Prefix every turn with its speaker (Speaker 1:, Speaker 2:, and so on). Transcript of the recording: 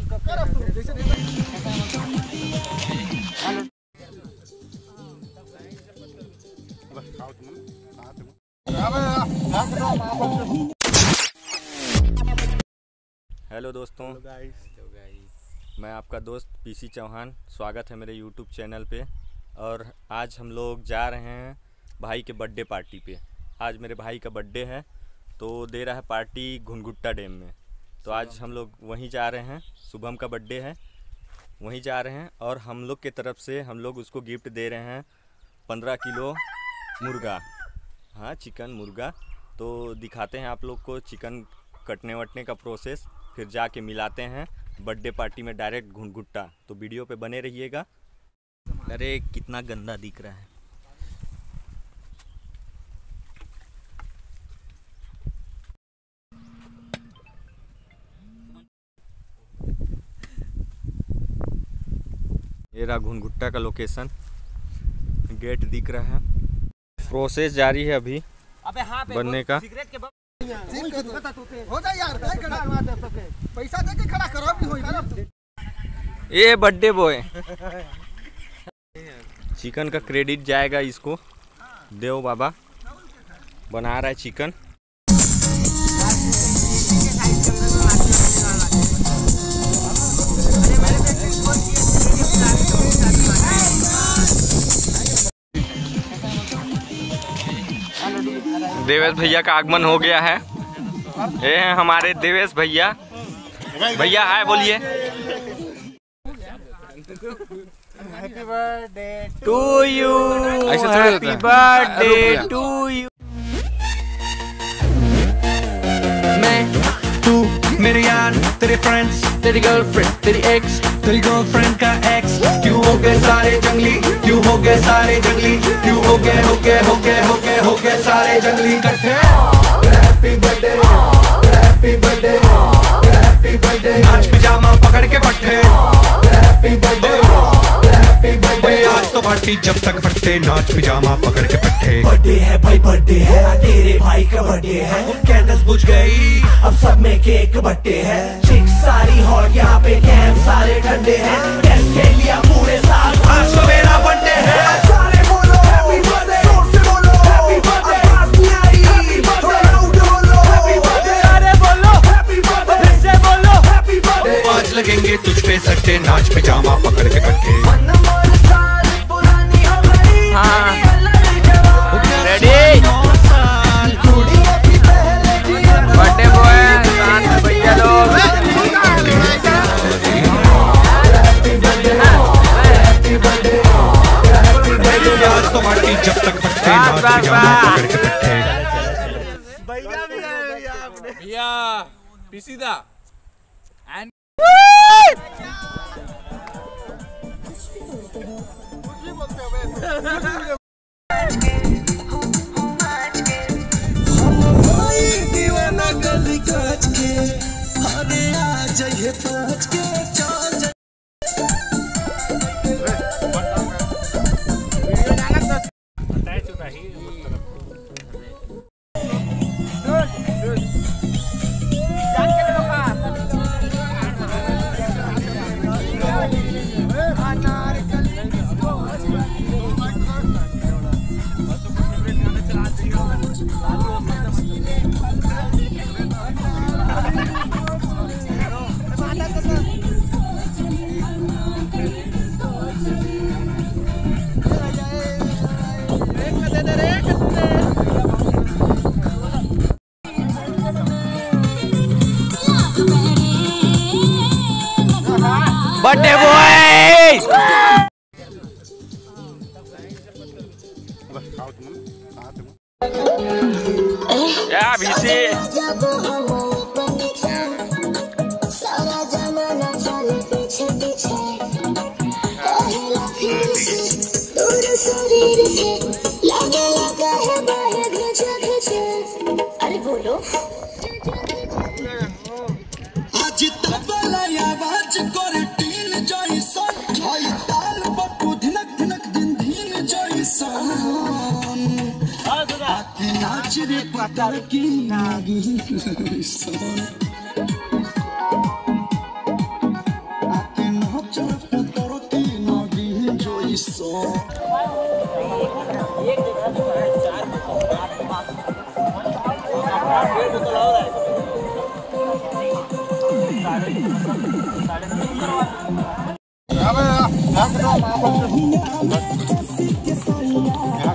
Speaker 1: Hello दोस्तों, मैं आपका दोस्त पीसी चौहान। स्वागत है मेरे यूट्यूब चैनल पे। और आज हम लोग जा रहे हैं भाई के बर्थडे पार्टी पे। आज मेरे भाई का बर्थडे है तो दे रहा है पार्टी घुनघुट्टा डैम में। तो आज हम लोग वहीं जा रहे हैं। शुभम का बर्थडे है, वहीं जा रहे हैं। और हम लोग के तरफ से हम लोग उसको गिफ्ट दे रहे हैं 15 किलो मुर्गा। हाँ, चिकन मुर्गा। तो दिखाते हैं आप लोग को चिकन कटने वटने का प्रोसेस, फिर जाके मिलाते हैं बर्थडे पार्टी में डायरेक्ट घुनघुट्टा। तो वीडियो पे बने रहिएगा। अरे कितना गंदा दिख रहा है। ये रहा घुनघुट्टा का लोकेशन, गेट दिख रहा है। प्रोसेस जारी है अभी बनने का।
Speaker 2: हो जा यार, पैसा दे के खड़ा करो भी होई।
Speaker 1: ये बर्थडे बॉय चिकन का क्रेडिट जाएगा इसको। देव बाबा बना रहा है चिकन। देवेश भैया का आगमन हो गया है। ये हैं हमारे देवेश भैया। भैया हाय बोलिए।
Speaker 2: Happy birthday
Speaker 1: to you, happy birthday to you.
Speaker 3: मैं, तू, मेरे यार, तेरे फ्रेंड्स, तेरी गर्लफ्रेंड, तेरी एक्स, तेरी गर्लफ्रेंड का एक्स। क्यों हो गए सारे जंगली, क्यों हो गए सारे जंगली, क्यों हो गए सारे जंगली इकट्ठे। Happy birthday, happy birthday, happy birthday. नाच पिजामा पकड़ के पट्टे। Happy birthday, happy birthday. आज तो पार्टी जब तक फटते, नाच पिजामा पकड़ के पट्टे। बर्थडे है भाई, बर्थडे है, तेरे भाई का बर्थडे है। कैंडल्स बुझ गई, अब सब में केक बट्टे है। चिक सारी हॉट, यहाँ पे कैंप सारे ठंडे हैं। कैंप के लिया पूरे साल, आज तो मेरा बर्थडे है। सारे बोलो हैप्पी बर्थडे, जोर से बोलो हैप्पी बर्थडे। आवाज नहीं आ रही, थोड़ा लाउड बोलो हैप्पी बर्थडे। अरे बोलो हैप्पी बर्थडे, फिर से बोलो हैप्पी बर्थडे। आज लगेंगे तुझ पे सट्टे, नाच पिजामा पकड़ के पट्टे।
Speaker 1: हाँ रेडी, बर्थडे बॉय शांत भैया लोग।
Speaker 3: आज तो पार्टी जब तक फटते, नाच पिजामा पकड़ के पट्टे।
Speaker 4: भैया पीसीदा एंड दीवाना गली काच के, अरे आ जाइए पाँच के चल।
Speaker 1: बर्थडे बॉय या भीसी
Speaker 5: अरे बोलो
Speaker 3: आज तबला आवाज करे टीन जैसन, हाय ताल बटू धिनक धिनक दिन धीन जैसन। आती नाच रे पतर की नागी सन।
Speaker 2: अब